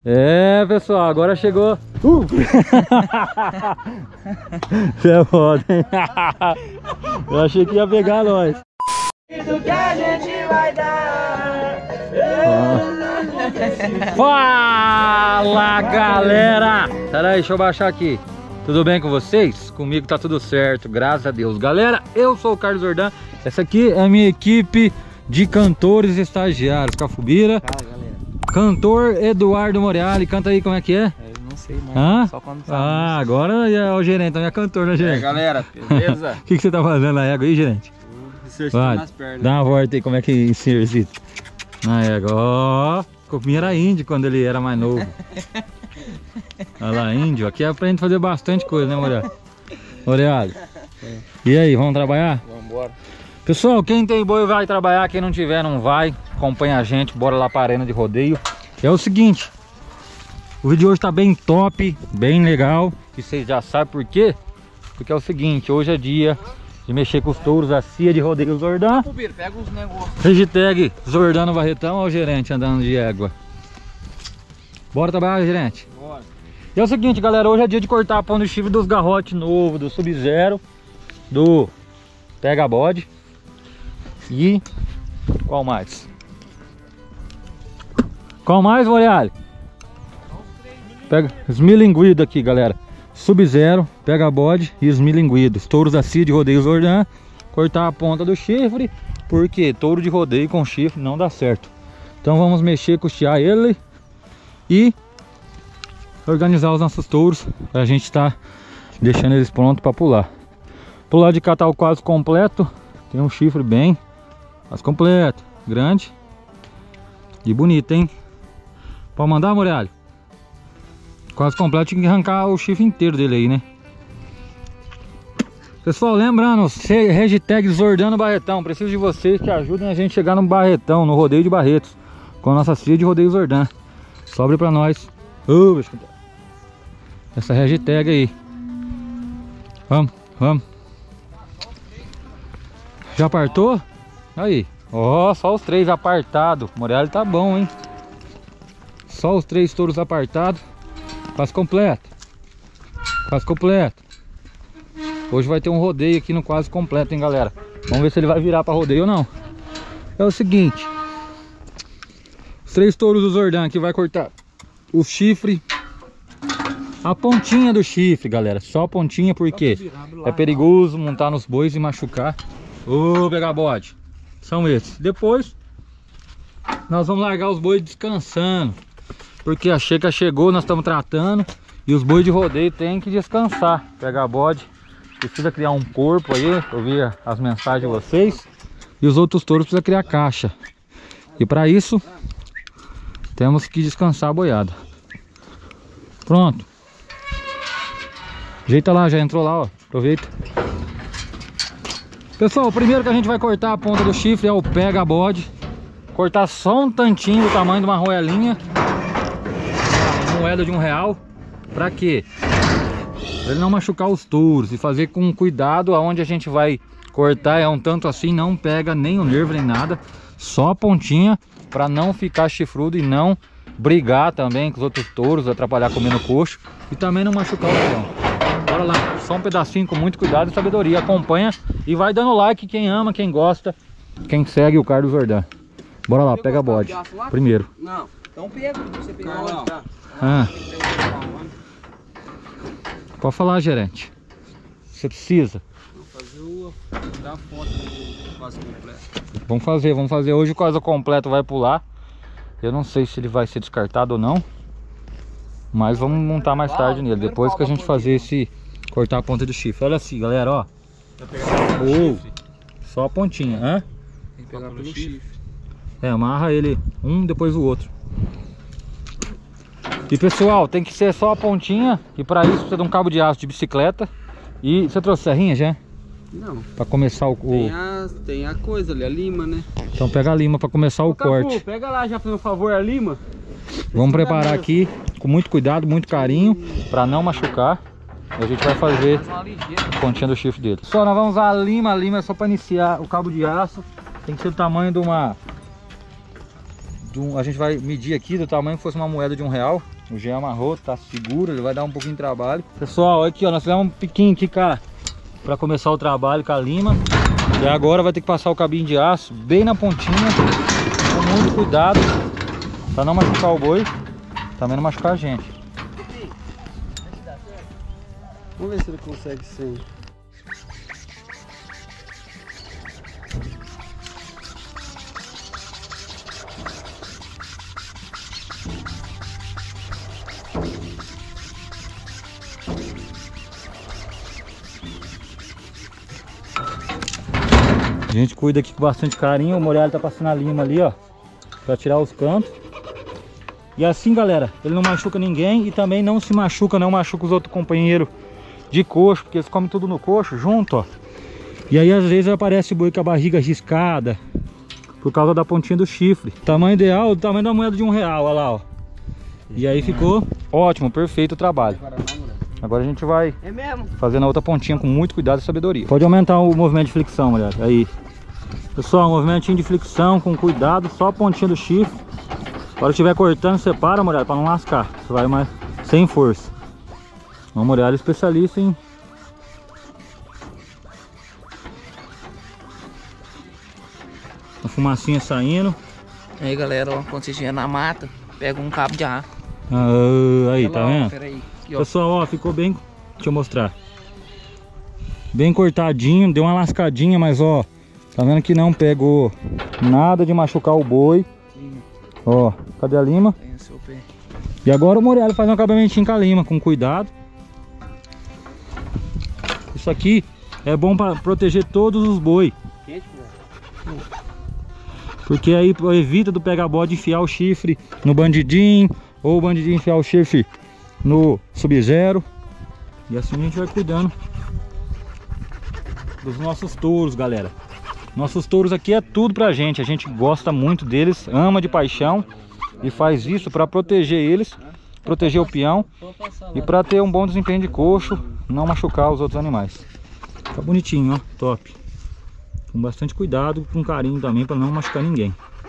É, pessoal, agora chegou. Você é foda, hein? Eu achei que ia pegar nós. Do que a gente vai dar. Fala, galera! Pera aí, deixa eu baixar aqui. Tudo bem com vocês? Comigo tá tudo certo, graças a Deus. Galera, eu sou o Carlos Jordan. Essa aqui é a minha equipe de cantores estagiários. Cafubira. Fala, galera. Cantor Eduardo Moreali. Canta aí, como é que é? Eu não sei, mas Hã? só quando Ah, agora é o gerente, então é cantor, né, gerente? galera, beleza? O que você tá fazendo na égua aí, gerente? Vai, nas pernas. dá uma volta aí, como é que exercita na égua. Ó, Copinha era índio quando ele era mais novo. Olha lá, índio. Aqui aprende a fazer bastante coisa, né, Moreali? Moreali. E aí, vamos trabalhar? Vamos embora. Pessoal, quem tem boi vai trabalhar, quem não tiver não vai. Acompanha a gente, bora lá para a arena de rodeio. É o seguinte, o vídeo de hoje tá bem top, bem legal. E vocês já sabem por quê? Porque é o seguinte, hoje é dia de mexer com os touros da CIA de rodeio Jordan. Pega os negócios. Hashtag Jordan no Barretão, olha o gerente andando de égua. Bora trabalhar, gerente? Bora. E é o seguinte, galera, hoje é dia de cortar a ponta de chifre dos garrotes novo, do Sub-Zero, do Pega Bode. E qual mais? Qual mais, Moreali? Pega esmilinguido aqui, galera. Sub-Zero, Pega Bode e esmilinguido. Os touros da CIA de rodeio Jordan. Cortar a ponta do chifre, porque touro de rodeio com chifre não dá certo. Então vamos mexer, custear ele e organizar os nossos touros pra gente estar deixando eles prontos para pular. Pular de catar o quase completo. Tem um chifre bem quase completo, grande e bonito, hein? Pode mandar, Moreali? Quase completo, tinha que arrancar o chifre inteiro dele aí, né? Pessoal, lembrando, hashtag Jordan no Barretão. Preciso de vocês que ajudem a gente a chegar no Barretão, no rodeio de Barretos, com a nossa CIA de rodeio Jordan. Sobre pra nós essa hashtag aí. Vamos, vamos. Já apartou? Aí, ó, só os três apartados. O Moreali tá bom, hein? Só os três touros apartados. Quase completo. Quase completo. Hoje vai ter um rodeio aqui no quase completo, hein, galera? Vamos ver se ele vai virar pra rodeio ou não. É o seguinte, os três touros do Jordan aqui vai cortar o chifre, a pontinha do chifre, galera. Só a pontinha, porque é perigoso montar nos bois e machucar. Ô, Pega Bode. São esses. Depois nós vamos largar os bois descansando, porque a checa chegou, nós estamos tratando. E os bois de rodeio tem que descansar. Pega Bode precisa criar um corpo aí, eu vi as mensagens de vocês. E os outros touros precisam criar caixa. E para isso temos que descansar a boiada. Pronto. Ajeita lá, já entrou lá, ó. Aproveita. Pessoal, o primeiro que a gente vai cortar a ponta do chifre é o Pega Bode. Cortar só um tantinho do tamanho de uma roelinha. Uma moeda de R$1. Pra quê? Pra ele não machucar os touros e fazer com cuidado. Aonde a gente vai cortar é um tanto assim, não pega nem o nervo nem nada. Só a pontinha, pra não ficar chifrudo e não brigar também com os outros touros, atrapalhar comendo coxo e também não machucar o leão. Bora lá, só um pedacinho com muito cuidado e sabedoria. Acompanha e vai dando like quem ama, quem gosta, quem segue o Carlos Jordan. Bora lá, Pega Bode primeiro. Não, então pega, você pegar onde tá. Pode falar, gerente. Você precisa? Vou dar a foto do quase completo. Vamos fazer. Hoje o quase completo vai pular. Eu não sei se ele vai ser descartado ou não, mas vamos montar mais tarde nele, depois que a gente fazer esse cortar a ponta do chifre. Olha assim, galera, ó. Só a pontinha, hã? Tem que pegar pelo chifre. É, amarra ele um depois o outro. E pessoal, tem que ser só a pontinha. E para isso precisa de um cabo de aço de bicicleta. E você trouxe serrinha já? Não. Para começar o... Tem a coisa ali, a lima, né? Então pega a lima para começar o corte. Pega lá já, por favor, a lima. Vamos preparar aqui com muito cuidado, muito carinho, para não machucar. E a gente vai fazer a pontinha do chifre dele. Só nós vamos usar a lima. A lima é só para iniciar o cabo de aço. Tem que ser do tamanho de uma... A gente vai medir aqui do tamanho que fosse uma moeda de R$1. O G amarrou, tá seguro, ele vai dar um pouquinho de trabalho. Pessoal, aqui ó, nós fizemos um piquinho aqui, cara, pra começar o trabalho com a lima. E agora vai ter que passar o cabinho de aço bem na pontinha, com muito cuidado, pra não machucar o boi, também não machucar a gente. Vamos ver se ele consegue sem. A gente cuida aqui com bastante carinho. O Morelli tá passando a lima ali, ó, pra tirar os cantos. E assim, galera, ele não machuca ninguém e também não se machuca, não machuca os outros companheiros de coxo, porque eles comem tudo no coxo junto, ó. E aí às vezes aparece o boi com a barriga riscada por causa da pontinha do chifre. Tamanho ideal, o tamanho da moeda de R$1, olha lá, ó. E aí ficou ótimo, perfeito o trabalho. Agora a gente vai fazer na outra pontinha com muito cuidado e sabedoria. Pode aumentar o movimento de flexão, mulher. Aí. Pessoal, um movimentinho de flexão com cuidado, só a pontinha do chifre. Na hora que estiver cortando, separa, mulher, para não lascar. Você vai mais sem força. Uma mulher especialista em... A fumacinha saindo. Aí galera, ó, quando você estiver na mata, pega um cabo de ar. Aí, tá vendo? Peraí. Pessoal, ó, ficou bem... Deixa eu mostrar. Bem cortadinho, deu uma lascadinha, mas ó, tá vendo que não pegou nada de machucar o boi. Ó, cadê a lima? Tem o seu pé. E agora o Morelli faz um acabamentinho com a lima, com cuidado. Isso aqui é bom para proteger todos os boi. Porque aí evita do pega-bode enfiar o chifre no bandidinho, ou o bandidinho enfiar o chifre no Sub-Zero. E assim a gente vai cuidando dos nossos touros, galera. Nossos touros aqui é tudo pra gente. A gente gosta muito deles, ama de paixão. E faz isso para proteger eles, proteger o peão e para ter um bom desempenho de coxo, não machucar os outros animais. Tá bonitinho, ó, top. Com bastante cuidado, com carinho também, para não machucar ninguém.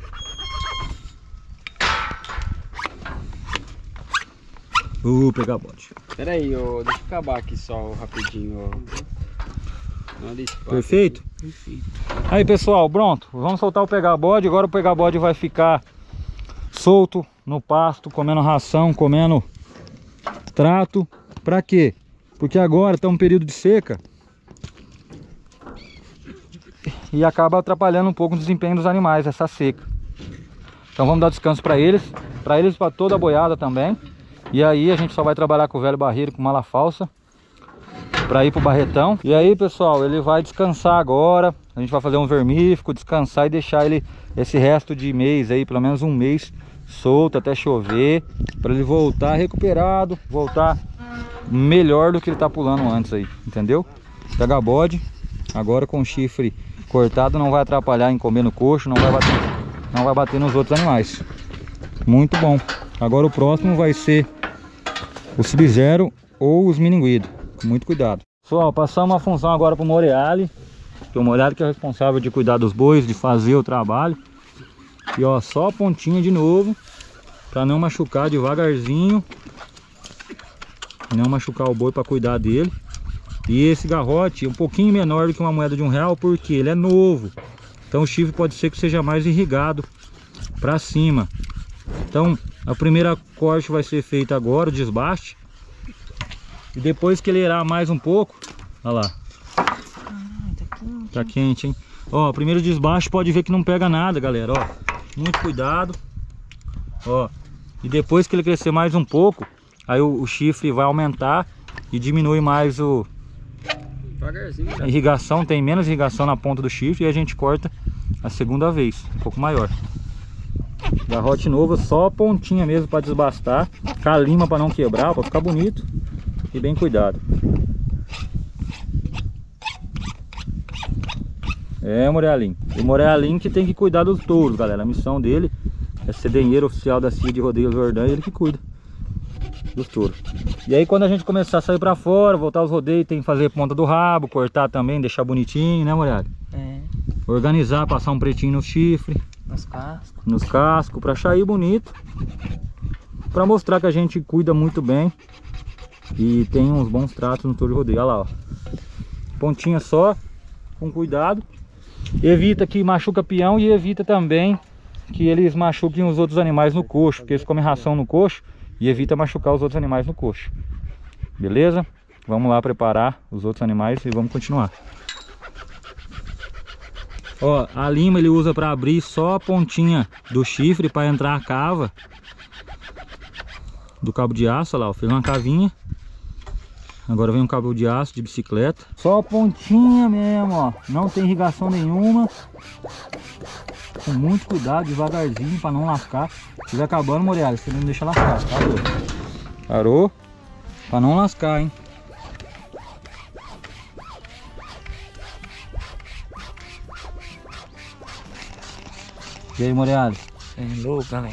Pegar bode. Pera aí, deixa eu acabar aqui só rapidinho, Perfeito? Perfeito. Aí pessoal, pronto, vamos soltar o pegar bode. Agora o pegar bode vai ficar solto no pasto, comendo ração, comendo trato. Pra quê? Porque agora está um período de seca e acaba atrapalhando um pouco o desempenho dos animais, essa seca. Então vamos dar descanso para eles e para toda a boiada também. E aí a gente só vai trabalhar com o velho barreiro, com mala falsa, para ir pro barretão. E aí pessoal, ele vai descansar agora. A gente vai fazer um vermífugo, descansar e deixar ele esse resto de mês aí, pelo menos um mês solto até chover, para ele voltar recuperado, voltar melhor do que ele tá pulando antes aí, entendeu? Pega bode, agora com o chifre cortado não vai atrapalhar em comer no coxo, não vai bater nos outros animais. Muito bom. Agora o próximo vai ser o Sub-Zero ou os mininguidos, com muito cuidado. Pessoal, passamos a função agora pro Morelli, que o Morelli que é responsável de cuidar dos bois, de fazer o trabalho. E ó, só a pontinha de novo, para não machucar, devagarzinho, não machucar o boi, para cuidar dele. E esse garrote é um pouquinho menor do que uma moeda de R$1, porque ele é novo. Então o chifre pode ser que seja mais irrigado para cima. Então a primeira corte vai ser feita agora, o desbaste. E depois que ele irar mais um pouco, olha lá. Tá quente, hein? Ó, primeiro desbaste, pode ver que não pega nada, galera, ó. Muito cuidado. Ó, e depois que ele crescer mais um pouco, aí o chifre vai aumentar e diminui mais a irrigação, tem menos irrigação na ponta do chifre, e a gente corta a segunda vez, um pouco maior. Garrote novo, só a pontinha mesmo para desbastar, com a lima para não quebrar, para ficar bonito e bem cuidado. É, Morelli. O Morelli que tem que cuidar dos touros, galera. A missão dele é ser denheiro oficial da CIA de Rodeio Jordão, e ele que cuida dos touros. E aí quando a gente começar a sair pra fora, voltar aos rodeios, tem que fazer ponta do rabo, cortar também, deixar bonitinho, né, Morelli? É. Organizar, passar um pretinho no chifre, Nos cascos. nos cascos, pra sair bonito. para mostrar que a gente cuida muito bem e tem uns bons tratos no touro de rodeio. Olha lá, ó. Pontinha só, com cuidado. Evita que machuca peão e evita também que eles machuquem os outros animais no coxo, porque eles comem ração no coxo e evita machucar os outros animais no coxo. Beleza? Vamos lá preparar os outros animais e vamos continuar. Ó, a lima ele usa para abrir só a pontinha do chifre para entrar a cava do cabo de aço. Olha lá, ó, fez uma cavinha. Agora vem um cabo de aço de bicicleta. Só a pontinha mesmo, ó. Não tem irrigação nenhuma. Com muito cuidado, devagarzinho para não lascar. Se estiver acabando, Morelli, você não deixa lascar. Parou. Parou. Para não lascar, hein. E aí, Morelli? É louco, galera.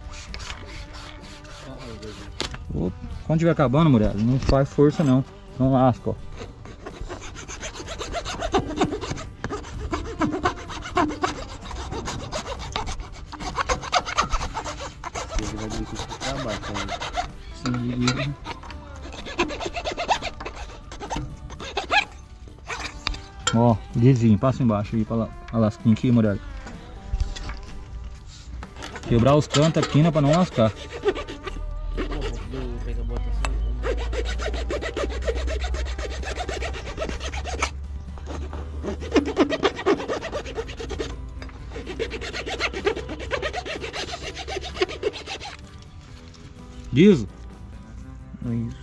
Quando estiver acabando, Morelli, não faz força não. Não lasca, ó. Ó, lisinho, passa embaixo aí pra a lasquinha aqui, Morelli. Quebrar os cantos aqui, né, pra não lascar. Diz. Isso.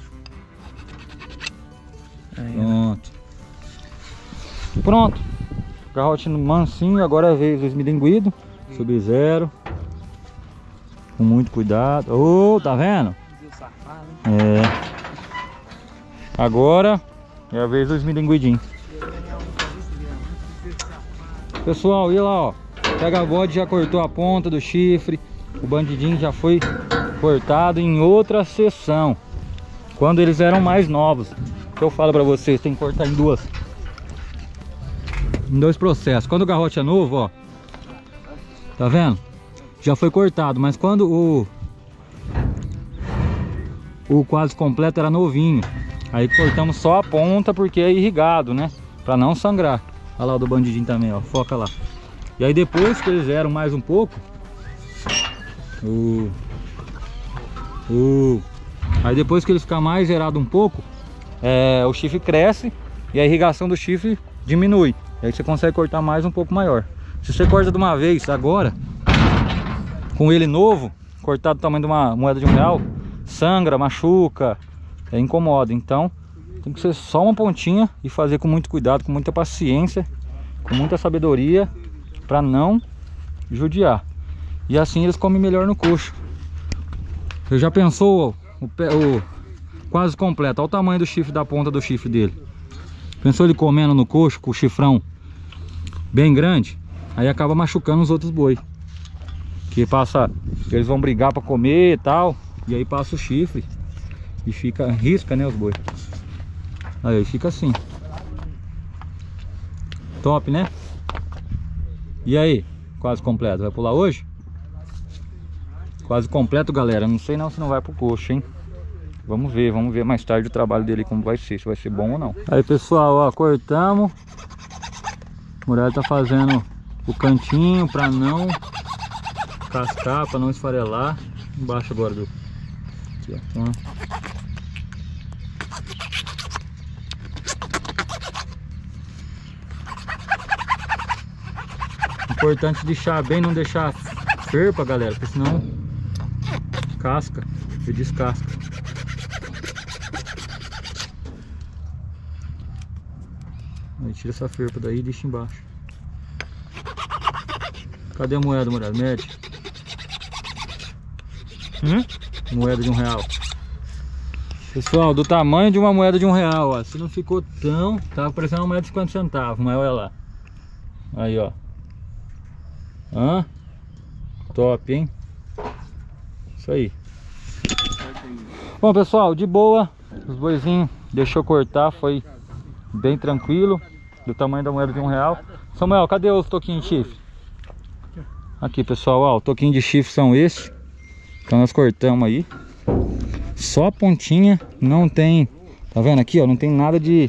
Aí, Pronto. Pronto. Garrote mansinho, agora é a vez do esmilinguido. Sub-zero. Com muito cuidado. Ô, tá vendo? É. Agora é a vez do esmilinguidinho. Pessoal, e lá, ó. Pega a bode, já cortou a ponta do chifre. O bandidinho já foi cortado em outra sessão, quando eles eram mais novos. Que eu falo pra vocês, tem que cortar em dois processos. Quando o garrote é novo, ó, tá vendo? Já foi cortado, mas quando o quase completo era novinho, aí cortamos só a ponta porque é irrigado, né? Pra não sangrar. Olha lá o do bandidinho também, ó, foca lá. E aí depois que eles eram mais um pouco, aí depois que ele ficar mais zerado um pouco, o chifre cresce e a irrigação do chifre diminui. Aí você consegue cortar mais um pouco maior. Se você corta de uma vez agora, com ele novo, cortar do tamanho de uma moeda de R$1, sangra, machuca, incomoda. Então tem que ser só uma pontinha e fazer com muito cuidado, com muita paciência, com muita sabedoria, para não judiar. E assim eles comem melhor no coxo. Você já pensou o quase completo? Olha o tamanho do chifre, da ponta do chifre dele. Pensou ele comendo no coxo com o chifrão bem grande? Aí acaba machucando os outros boi. Que passa, eles vão brigar para comer e tal. E aí passa o chifre e risca, né, os boi. Aí fica assim. Top, né? E aí, quase completo, vai pular hoje? Quase completo, galera. Não sei não se não vai pro coxo, hein? Vamos ver mais tarde o trabalho dele como vai ser, se vai ser bom ou não. Aí, pessoal, ó, cortamos. O Morelli tá fazendo o cantinho pra não cascar, pra não esfarelar. Embaixo agora do... Aqui, ó. Importante deixar bem, não deixar ferpa, galera, porque senão casca e descasca. Aí tira essa ferpa daí e deixa embaixo. Cadê a moeda, Morelli? Mede. Moeda de R$1. Pessoal, do tamanho de uma moeda de R$1, ó. Se não ficou tão... Tava parecendo uma moeda de 50 centavos, mas olha lá. Aí, ó. Top, hein? Isso aí. Bom, pessoal, de boa. Os boizinhos deixou cortar, foi bem tranquilo. Do tamanho da moeda de R$1. Samuel, cadê os toquinhos de chifre? Aqui, pessoal, ó, o toquinho de chifre são esses. Então nós cortamos aí. Só a pontinha, não tem... Tá vendo aqui, ó? Não tem nada de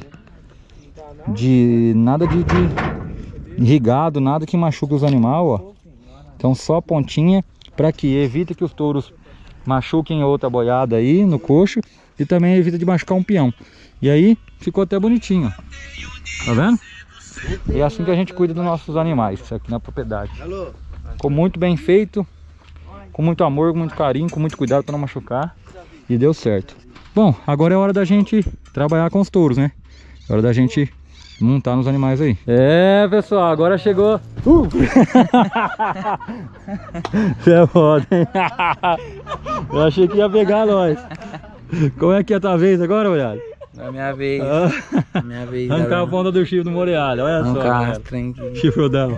irrigado, nada que machuque os animais, ó. Então só a pontinha, para que evita que os touros machuquem outra boiada aí no coxo e também evita de machucar um peão. E aí ficou até bonitinho, ó. Tá vendo? E é assim que a gente cuida dos nossos animais aqui na propriedade. Ficou muito bem feito, com muito amor, com muito carinho, com muito cuidado para não machucar. E deu certo. Bom, agora é hora da gente trabalhar com os touros, né? É hora da gente montar nos animais aí. É, pessoal, agora chegou. É foda, hein? Eu achei que ia pegar nós. Como é que é a tua vez agora, Morelli? É a minha vez. Minha vez. Arrancar a ponta do chifre do Morelli, olha só. Arrancar Chifrudão.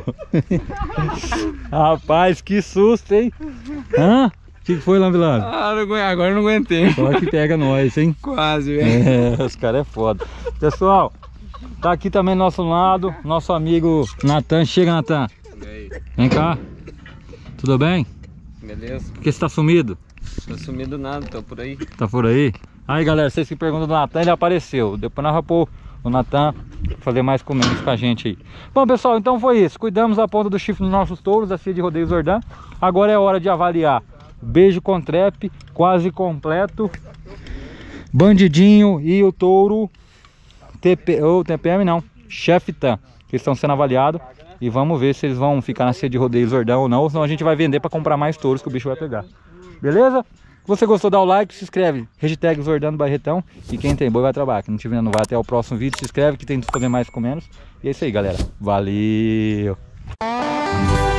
Rapaz, que susto, hein? Hã? O que foi, Lambi-Lambi? Agora eu não aguentei. Só que pega nós, hein? Quase, velho. É, os caras é foda. Pessoal, tá aqui também do nosso lado, nosso amigo Natan. Chega, Natan. Vem cá. Tudo bem? Beleza? Por que você tá sumido? Tô sumido nada, tô por aí. Tá por aí? Aí, galera, vocês que perguntam do Natan, ele apareceu. Depois nós vamos pôr o Natan fazer mais comentários com a gente aí. Bom, pessoal, então foi isso. Cuidamos da ponta do chifre dos nossos touros, da cia de rodeio Zordan. Agora é hora de avaliar. Beijo com trepe, quase completo. Bandidinho e o touro TPM não, Cheftan, que estão sendo avaliados. E vamos ver se eles vão ficar na cia de rodeio Zordan ou não. Ou senão a gente vai vender para comprar mais touros que o bicho vai pegar. Beleza? Se você gostou, dá o like, se inscreve. Hashtag Zordan do Barretão. E quem tem boi vai trabalhar. Quem não tiver, não vai. Até o próximo vídeo. Se inscreve que tem que fazer mais com menos. E é isso aí, galera. Valeu!